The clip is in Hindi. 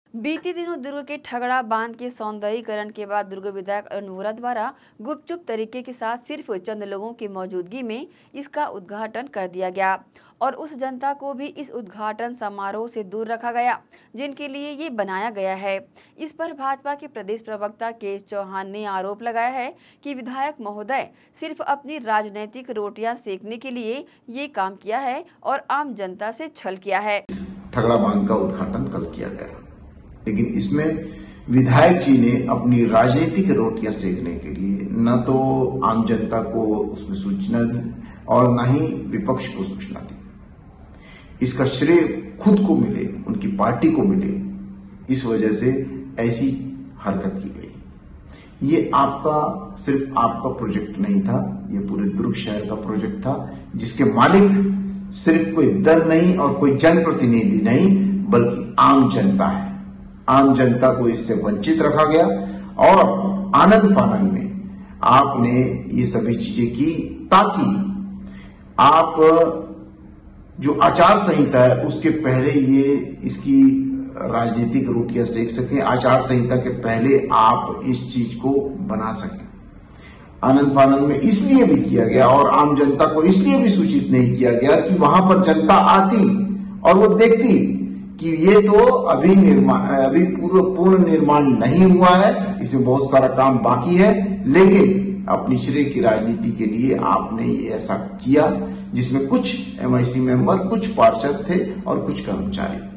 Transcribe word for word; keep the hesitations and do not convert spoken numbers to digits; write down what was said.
बीते दिनों दुर्ग के ठगड़ा बांध के सौंदर्यीकरण के बाद दुर्ग विधायक अरुण वोरा द्वारा गुपचुप तरीके के साथ सिर्फ चंद लोगों की मौजूदगी में इसका उद्घाटन कर दिया गया और उस जनता को भी इस उद्घाटन समारोह से दूर रखा गया जिनके लिए ये बनाया गया है। इस पर भाजपा के प्रदेश प्रवक्ता के एस चौहान ने आरोप लगाया है कि विधायक महोदय सिर्फ अपनी राजनीतिक रोटियां सेकने के लिए ये काम किया है और आम जनता से छल किया है। ठगड़ा बांध का उद्घाटन कल किया गया, लेकिन इसमें विधायक जी ने अपनी राजनीतिक रोटियां सेकने के लिए न तो आम जनता को उसमें सूचना दी और न ही विपक्ष को सूचना दी। इसका श्रेय खुद को मिले, उनकी पार्टी को मिले, इस वजह से ऐसी हरकत की गई। ये आपका सिर्फ आपका प्रोजेक्ट नहीं था, ये पूरे दुर्ग शहर का प्रोजेक्ट था, जिसके मालिक सिर्फ कोई दल नहीं और कोई जनप्रतिनिधि नहीं बल्कि आम जनता है। आम जनता को इससे वंचित रखा गया और आनंद फानंद में आपने ये सभी चीजें की ताकि आप जो आचार संहिता है उसके पहले ये इसकी राजनीतिक रोटियां सेक सकें, आचार संहिता के पहले आप इस चीज को बना सकें। आनंद फानंद में इसलिए भी किया गया और आम जनता को इसलिए भी सूचित नहीं किया गया कि वहां पर जनता आती और वो देखती कि ये तो अभी निर्माण अभी पूर्ण पूर्ण निर्माण नहीं हुआ है, इसमें बहुत सारा काम बाकी है, लेकिन अपनी श्रेय की राजनीति के लिए आपने ये ऐसा किया जिसमें कुछ एमआईसी मेंबर, कुछ पार्षद थे और कुछ कर्मचारी।